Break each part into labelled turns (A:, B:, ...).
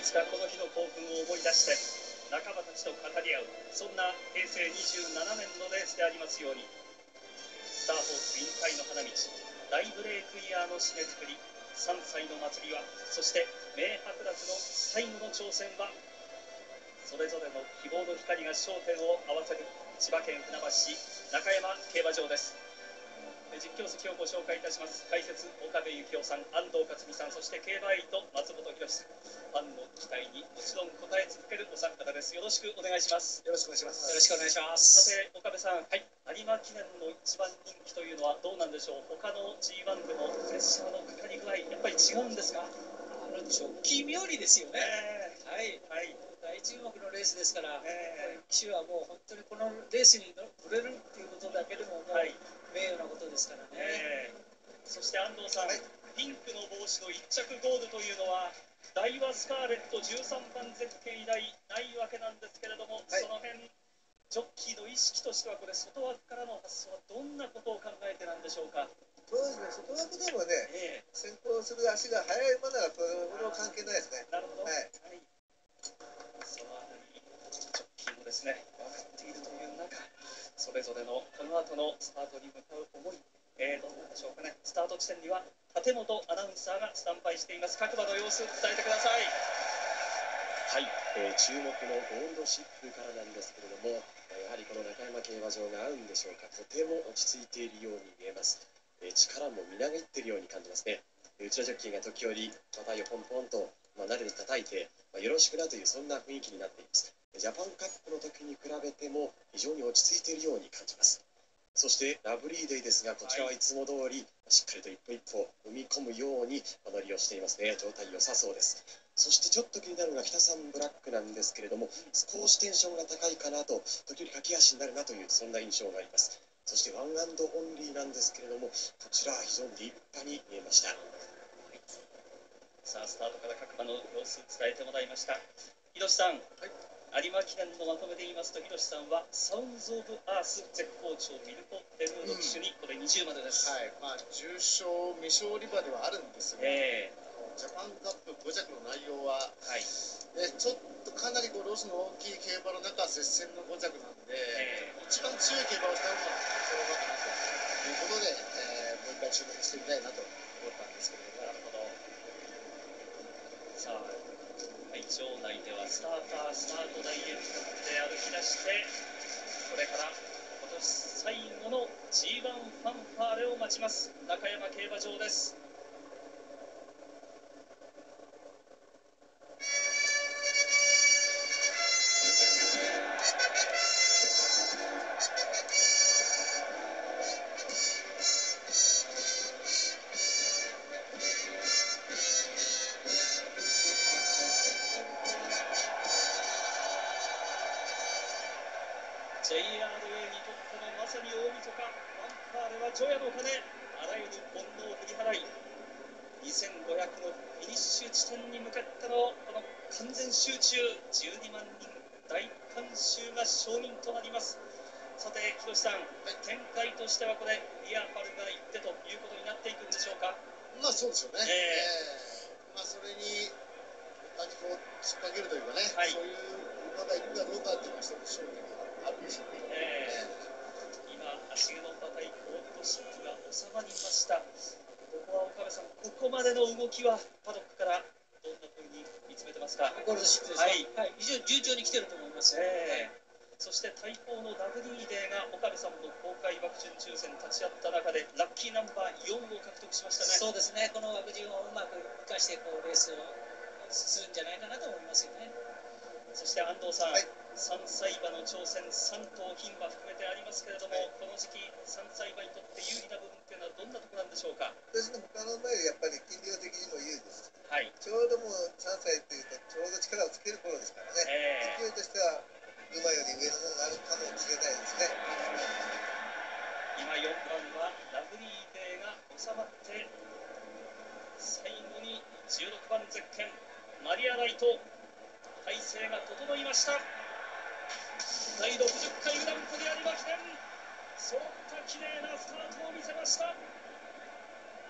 A: つかこの日の興奮を思い出して仲間たちと語り合う、そんな平成27年のレースでありますように。スターホース引退の花道、大ブレイクイヤーの締めくくり、3歳の祭りは、そして名伯楽の最後の挑戦は、それぞれの希望の光が焦点を合わせる千葉県船橋市中山競馬場です。実況席をご紹介いたします。解説岡部幸雄さん、安藤克美さん、そして競馬エイト松本博さん。ファンの期待にもちろん応え続けるお三方です。よろしくお願いします。
B: よろしくお願いします。
C: よろしくお願いします。
A: さて岡部さん、有馬記念の一番人気というのはどうなんでしょう。他の G1 でもプレッシャーのかかり具合、やっぱり違うんですか。
C: ジョッキー冥利ですよね。はい、
A: はい、
C: 大注目のレースですから、騎手はもう本当にこのレースに乗れるっていうことだけでももう名誉なことですからね。
A: そして安藤さん、ピンクの帽子の1着ゴールというのはダイワスカーレット13番ゼッケン以来ないわけなんですけれども、その辺ジョッキーの意識としてはこれ外枠からの発想はどんなことを考えてなんでしょうか。
B: そうですね、外枠でもね、先行する足が速い馬ならこれは関係ないですね。
A: なるほど。そのあたりジョッキーもですね分かっているという中、それぞれのこの後のスタートに向かう思い、どうなんでしょうかね。スタート地点には立本アナウンサーがスタンバイしています。各馬の様子伝えてください。
D: はい、注目のゴールドシップからなんですけれども、やはりこの中山競馬場が合うんでしょうか。とても落ち着いているように見えます。力もみなぎっているように感じますね。うちのジョッキーが時折馬体をポンポンと慣れて叩いて、よろしくなというそんな雰囲気になっています。ジャパンカップの時に比べても非常に落ち着いているように感じます。そしてラブリーデーですが、こちらはいつも通りしっかりと一歩一歩踏み込むように乗りをしていますね。状態良さそうです。そしてちょっと気になるのが北さんブラックなんですけれども、少しテンションが高いかなと、時折駆け足になるなというそんな印象があります。そしてワンアンドオンリーなんですけれども、こちらは非常に立派に見えました。
A: さあスタートから各馬の様子伝えてもらいました。ひろしさん、有馬記念のまとめで言いますと、ひろしさんはサウンズ・オブ・アース絶好調ミルコ・デヌード騎手にこれ20までです。
B: 重賞未勝利馬ではあるんですが、ジャパンカップ5着の内容は、ちょっとかなりロスの大きい競馬の中接戦の5着なんで、一番強い競馬をした馬がその馬かなということで、もう一回注目してみたいなと思ったんですけれども。
A: なるほど。さあ会場内ではスタート台へ向かって歩き出して、これから今年最後の G1 ファンファーレを待ちます中山競馬場です。JRA にとってのまさに大晦日、ファンファーレは除夜の鐘、あらゆる煩悩を振り払い、2500のフィニッシュ地点に向かってのこの完全集中、12万人大観衆が証人となります。さて木下さん、展開としてはこれリアパルが行ってということになっていくんでしょうか。
B: そうですよね。それに他にこう突っ掛けるというかね、そういう馬がいるかどうかっていうのは一つ勝負があるでしょうね。
A: 今足毛の馬体ゴールドシップが収まりました。ここは岡部さん、ここまでの動きはパドックからどんなふうに見つめてますか。
C: ゴールドシップですか。非常に順調に来てると思います。
A: そして対抗のラブリーデーが岡部さんの公開枠順抽選立ち会った中でラッキーナンバー4を獲得しましたね。
C: そうですね、この枠順をうまく生かしてレースをするんじゃないかなと思いますよね。
A: そして安藤さん、3歳馬の挑戦3頭牝馬含めてありますけれども、この時期3歳馬にとって有利な部分っていうのはどんなところなんでしょうか。
B: 私の他の馬よりやっぱり斤量的にも有利です。ちょうどもう3歳というとちょうど力をつける頃ですからね、勢いとしては馬より上の方があるかもしれないですね。
A: 今4番はラブリーデーが収まって、最後に16番ゼッケンマリアライト、体勢が整いました。第60回グランプリ有馬記念、そういった綺麗なスタートを見せました。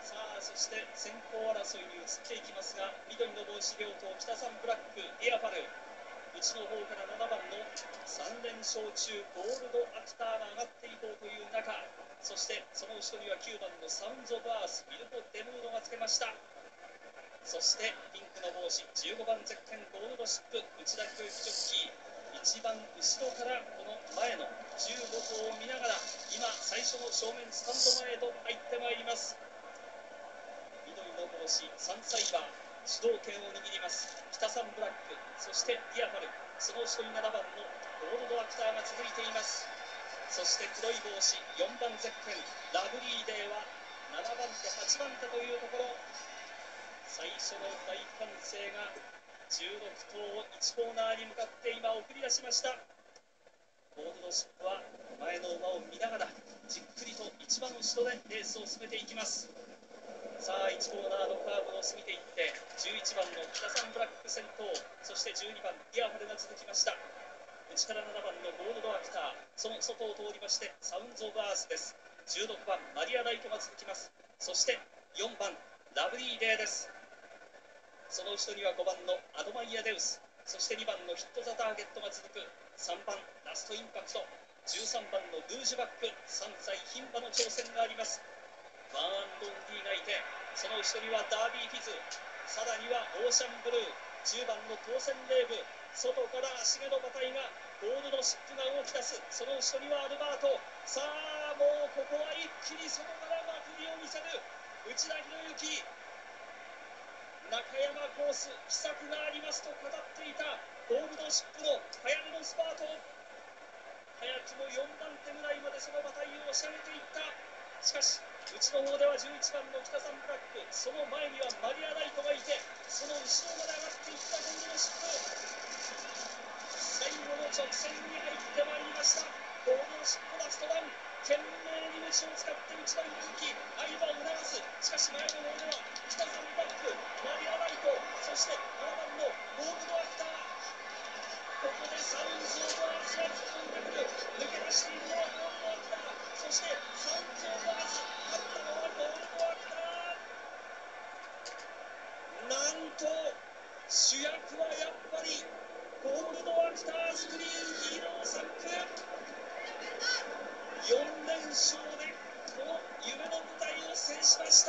A: さあそして先行争いに移っていきますが、緑の帽子両党、北三ブラック、エアファル、内の方から7番の3連勝中ゴールドアクターが上がっていこうという中、そしてその後ろには9番のサウンズ・オブ・アース、ミルコ・デムードがつけました。そしてピンクの帽子15番ゼッケンゴールドシップ、内田博之ジョッキー、一番後ろからこの前の15頭を見ながら今最初の正面スタンド前へと入ってまいります。緑の帽子3歳馬、主導権を握ります北三ブラック、そしてディアファル、その後ろに7番のゴールドアクターが続いています。そして黒い帽子4番ゼッケンラブリーデーは7番手8番手というところ、最初の大歓声が16頭1コーナーに向かって今送り出しました。ゴールドシップは前の馬を見ながらじっくりと一番後ろでレースを進めていきます。さあ1コーナーのカーブを過ぎていって11番の北三ブラック先頭、そして12番ディアファルが続きました。内から7番のゴールドアクター、その外を通りましてサウンズ・オブ・アースです。16番マリア・ライトが続きます。そして4番ラブリーデーです。その後ろには5番のアドマイヤ・デウス、そして2番のヒット・ザ・ターゲットが続く、3番ラストインパクト、13番のルージュバック、3歳牝馬の挑戦があります。ワンアンドンディがいて、その後ろにはダービーフィズ、さらにはオーシャンブルー、10番の当選レーブ、外から足毛の馬体がゴールドシップが動き出す、その後ろにはアルバート、さあもうここは一気に外からまくりを見せる内田博之。中山コース秘策がありますと語っていたゴールドシップの早めのスパート、早くも4番手ぐらいまでその馬体を押し上げていった。しかし内の方では11番の北三ブラック、その前にはマリア・ライトがいて、その後ろまで上がっていったゴールドシップ、最後の直線に入ってまいりました。ゴールドシップラストラン、懸命に鞭を使って内田博之相場を促す。しかし前の方では北三ブラック、マリア・ライト、そして7番のゴールドアクター、ここでサウンズ・オブ・アースが突っ込んでくる。抜け出しているのはゴールドアクター、そしてサウンズ・オブ・アース、勝ったのはゴールドアクター。なんと主役はやっぱりゴールドアクタースクリーンヒーローサック、4連勝でこの夢の舞台を制しました。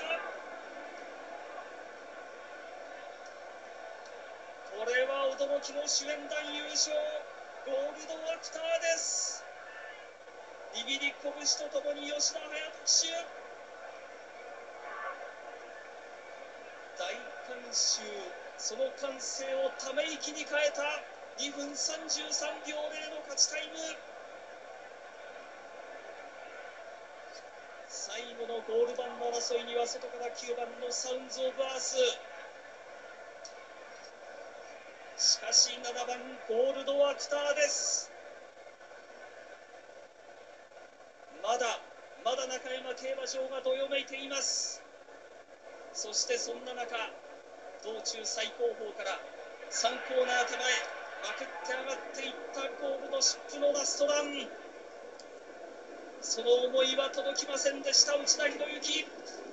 A: これは驚きの主演団優勝、ゴールドアクターです。ビビり拳とともに吉田隼人騎手、大観衆、その歓声をため息に変えた2分33秒0の勝ちタイム。最後のゴール板の争いには外から9番のサウンズ・オブ・アース、しかし7番ゴールドアクターです。まだ中山競馬場がどよめいています。そしてそんな中、道中最高峰から3コーナー手前まくって上がっていったゴールドシップのラストラン、その思いは届きませんでした内田博之。